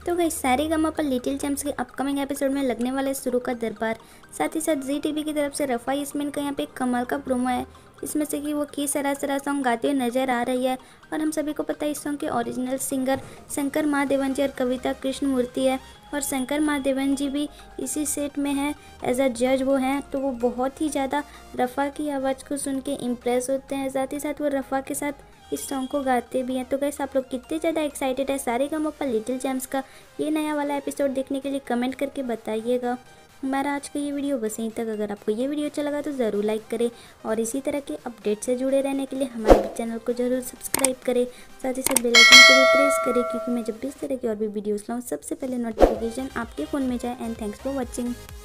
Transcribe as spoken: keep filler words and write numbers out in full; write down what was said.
तो गाइस सारेगामा पर little champs के अपकमिंग एपिसोड में लगने वाले शुरू का दरबार, साथ ही साथ जी टीवी की तरफ से रफ़ा यास्मीन का यहाँ पे एक कमाल का प्रोमो है। इसमें से कि वो की सरा सरा सॉन्ग गाती हुई नजर आ रही है और हम सभी को पता है इस सॉन्ग के ओरिजिनल सिंगर शंकर महादेवन जी और कविता कृष्णमूर्ति है और शंकर महादेवन जी भी इसी सेट में है, एज अ जज वो हैं। तो वो बहुत ही ज़्यादा रफ़ा की आवाज़ को सुन के इम्प्रेस होते हैं, साथ ही साथ वो रफ़ा के साथ इस सॉन्ग को गाते भी हैं। तो गाइस आप लोग कितने ज़्यादा एक्साइटेड है सारेगामा पर लिटिल चैम्प्स का ये नया वाला एपिसोड देखने के लिए कमेंट करके बताइएगा। हमारा आज का ये वीडियो बस यहीं तक। अगर आपको ये वीडियो अच्छा लगा तो ज़रूर लाइक करें और इसी तरह के अपडेट से जुड़े रहने के लिए हमारे चैनल को ज़रूर सब्सक्राइब करें, साथ ही साथ बेल आइकन को भी प्रेस करें, क्योंकि मैं जब भी इस तरह की और भी वीडियोस लाऊँ सबसे पहले नोटिफिकेशन आपके फ़ोन में जाए। And thanks for watching.